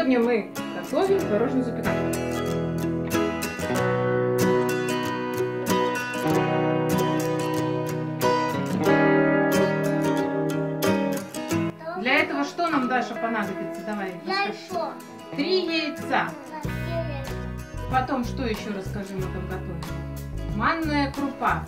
Сегодня мы готовим творожную запеканку. Для этого что нам, Даша, понадобится? Давай. Яйцо. 3 яйца. Потом что еще расскажи, мы там готовим? Манная крупа.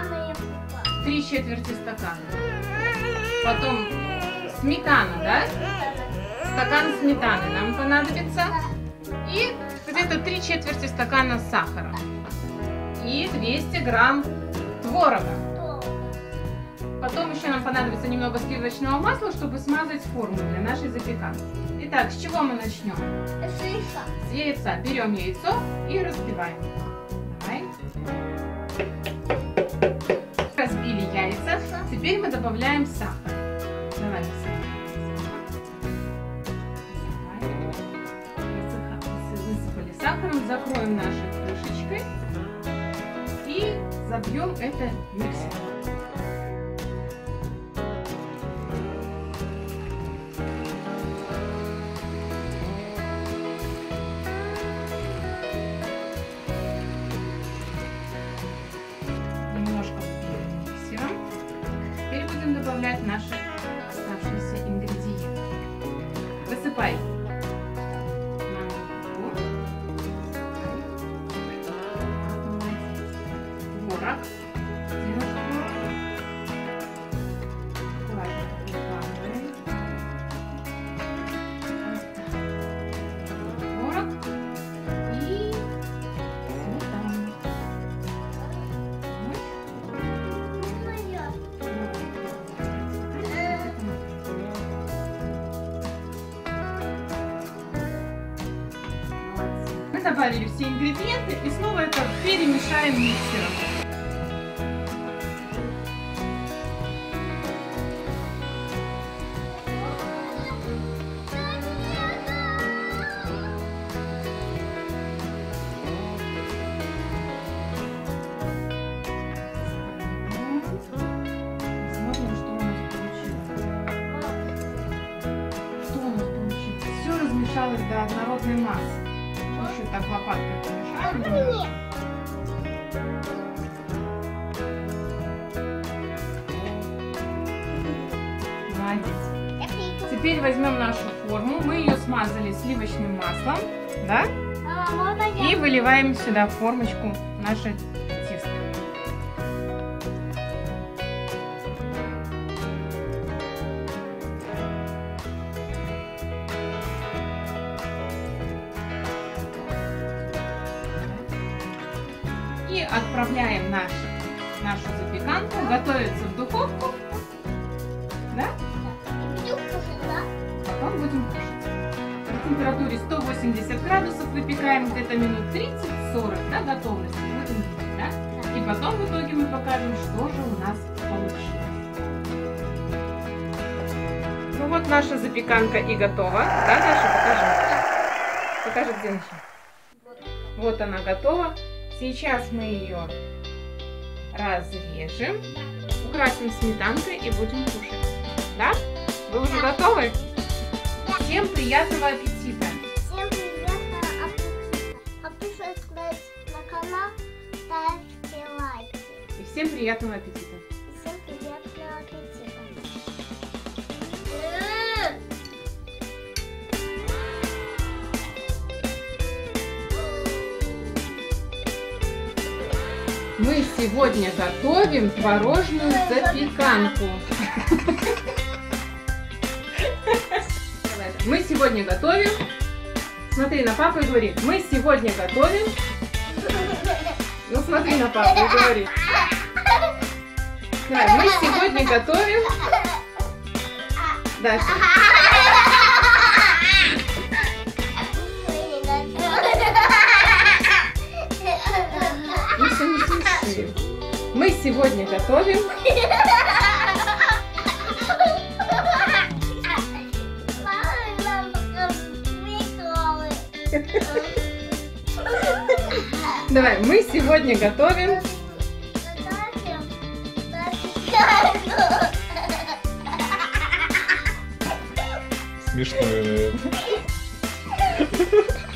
3/4 стакана. Потом сметана, да? Стакан сметаны нам понадобится. И где-то 3/4 стакана сахара. И 200 грамм творога. Потом еще нам понадобится немного сливочного масла, чтобы смазать форму для нашей запеканки. Итак, с чего мы начнем? С яйца. Берем яйцо и разбиваем. Давай. Разбили яйца. Теперь мы добавляем сахар. Давай, высыпали сахаром, закроем нашей крышечкой и забьем это миксером. Добавлять наши оставшиеся ингредиенты. Высыпай творог. Творог и сметану. Добавили все ингредиенты и снова это перемешаем миксером. Смотрим, что у нас получилось. Что у нас получилось? Все размешалось до однородной массы. Еще так лопаткой помешаем. Молодец. Теперь возьмем нашу форму. Мы ее смазали сливочным маслом, да? И выливаем сюда в формочку наше тесто. И отправляем нашу запеканку готовиться в духовку. Да? Потом будем кушать. При температуре 180 градусов выпекаем где-то минут 30-40 до готовности. Будем видеть, да? И потом в итоге мы покажем, что же у нас получилось. Ну вот наша запеканка и готова. Да, Даша, покажи. Покажи, где наша. Вот она готова. Сейчас мы ее разрежем, украсим сметанкой и будем кушать. Да? Вы уже готовы? Всем приятного аппетита! Всем приятного аппетита! Подписывайтесь на канал, ставьте лайки. И всем приятного аппетита! Всем приятного аппетита! Мы сегодня готовим творожную запеканку. Мы сегодня готовим. Смотри на папу и говори. Мы сегодня готовим. Ну смотри на папу и говори. Да, мы сегодня готовим. Дальше. Мы сегодня готовим. Давай, мы сегодня готовим. Смешное, наверное. Нет.